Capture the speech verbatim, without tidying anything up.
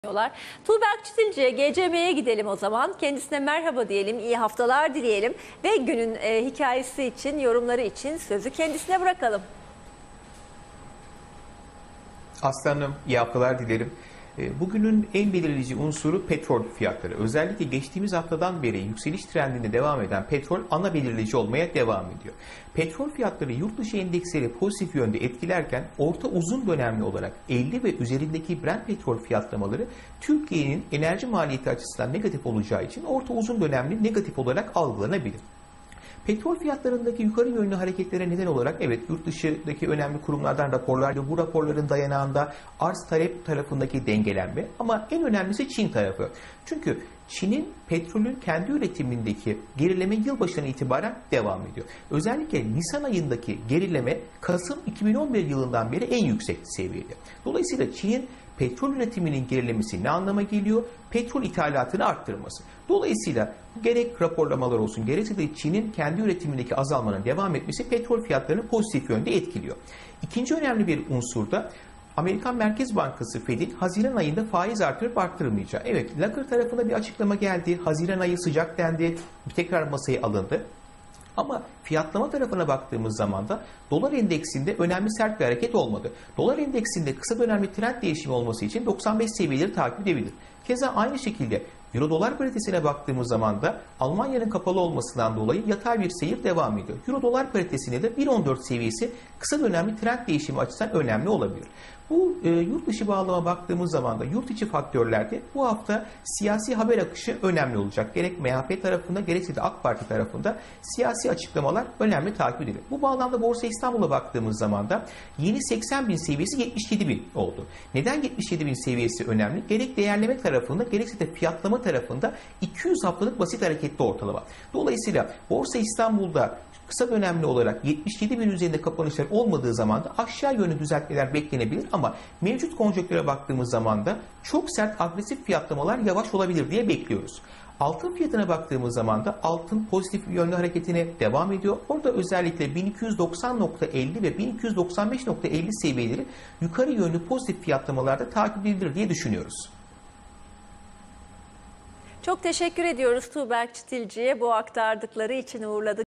diyorlar. Tuğberk Çitilci'ye G C M'ye gidelim o zaman. Kendisine merhaba diyelim, iyi haftalar dileyelim ve günün e, hikayesi için, yorumları için sözü kendisine bırakalım. Aslanım, iyi haftalar dilerim. Bugünün en belirleyici unsuru petrol fiyatları. Özellikle geçtiğimiz haftadan beri yükseliş trendinde devam eden petrol ana belirleyici olmaya devam ediyor. Petrol fiyatları yurt dışı endeksleri pozitif yönde etkilerken orta uzun dönemli olarak elli ve üzerindeki Brent petrol fiyatlamaları Türkiye'nin enerji maliyeti açısından negatif olacağı için orta uzun dönemli negatif olarak algılanabilir. Petrol fiyatlarındaki yukarı yönlü hareketlere neden olarak evet yurt dışındaki önemli kurumlardan raporlar, bu raporların dayanağında arz talep tarafındaki dengelenme ama en önemlisi Çin tarafı. Çünkü Çin'in petrolün kendi üretimindeki gerileme yılbaşından itibaren devam ediyor. Özellikle Nisan ayındaki gerileme Kasım iki bin on bir yılından beri en yüksek seviyede. Dolayısıyla Çin'in petrol üretiminin gerilemesi ne anlama geliyor? Petrol ithalatını arttırması. Dolayısıyla gerek raporlamalar olsun, gerekse de Çin'in kendi üretimindeki azalmanın devam etmesi petrol fiyatlarını pozitif yönde etkiliyor. İkinci önemli bir unsur da Amerikan Merkez Bankası Fed'in Haziran ayında faiz artırıp arttırmayacağı. Evet, Lagarde tarafında bir açıklama geldi. Haziran ayı sıcak dendi. Tekrar masaya alındı. Ama fiyatlama tarafına baktığımız zaman da dolar endeksinde önemli sert bir hareket olmadı. Dolar endeksinde kısa dönemli trend değişimi olması için doksan beş seviyeleri takip edebilir. Keza aynı şekilde Euro dolar paritesine baktığımız zaman da Almanya'nın kapalı olmasından dolayı yatay bir seyir devam ediyor. Euro dolar paritesinde de bir nokta on dört seviyesi kısa dönemli trend değişimi açısından önemli olabilir. Bu e, yurt dışı bağlama baktığımız zaman da yurt içi faktörlerde bu hafta siyasi haber akışı önemli olacak. Gerek M H P tarafında gerekse de AK Parti tarafında siyasi açıklamalar önemli takip edilir. Bu bağlamda Borsa İstanbul'a baktığımız zaman da yeni seksen bin seviyesi yetmiş yedi bin oldu. Neden yetmiş yedi bin seviyesi önemli? Gerek değerleme tarafında gerekse de fiyatlama tarafında iki yüz haftalık basit hareketli ortalama. Dolayısıyla Borsa İstanbul'da kısa dönemli olarak yetmiş yedi bin üzerinde kapanışlar olmadığı zaman da aşağı yönlü düzeltmeler beklenebilir ama mevcut konjonktüre baktığımız zaman da çok sert agresif fiyatlamalar yavaş olabilir diye bekliyoruz. Altın fiyatına baktığımız zaman da altın pozitif yönlü hareketine devam ediyor. Orada özellikle bin iki yüz doksan nokta elli ve bin iki yüz doksan beş nokta elli seviyeleri yukarı yönlü pozitif fiyatlamalarda takip edilir diye düşünüyoruz. Çok teşekkür ediyoruz Tuğberk Çitilci'ye bu aktardıkları için, uğurladık.